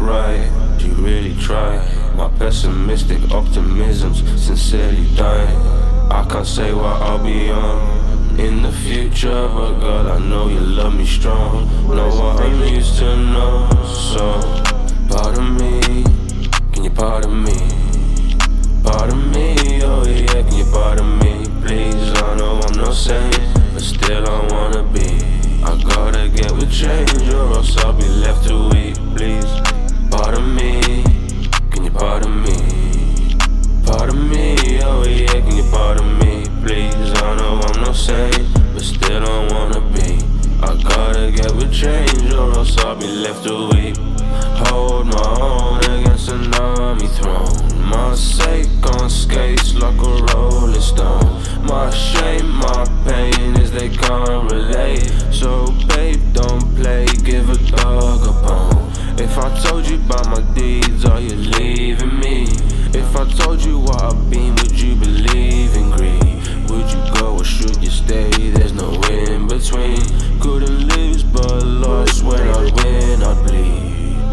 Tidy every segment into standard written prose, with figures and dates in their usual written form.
right, you really try. My pessimistic optimism's sincerely dying. I can't say what I'll be on in the future, but God, I know you love me strong. Know what I'm used to know. So, pardon me, can you pardon me? Pardon me, oh yeah, can you pardon me? Please, I know I'm no saint, but still I wanna be. I gotta get with change or else I'll be left to weep. Please, pardon me, can you pardon me? Pardon me, oh yeah, can you pardon me? Please, I know I'm no saint, but still I wanna be. I gotta get with change or else I'll be left to weep. Hold my own against an army throne. My sake on skates like a rolling stone. My shame, my pain is they can't relate. So babe, don't play, give a dog a bone. If I told you about my deeds, are you leaving me? If I told you what I've been, would you believe in greed? Would you go or should you stay? There's no in between. Couldn't lose but lost. When I'd win, I'd bleed.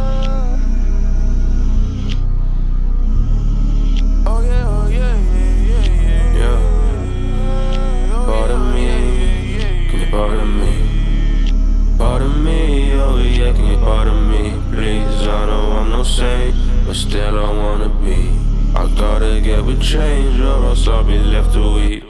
Pardon me, pardon me, oh yeah, can you pardon me? Please, I know I'm no saint, but still I wanna be. I gotta get with change or else I'll be left to weep.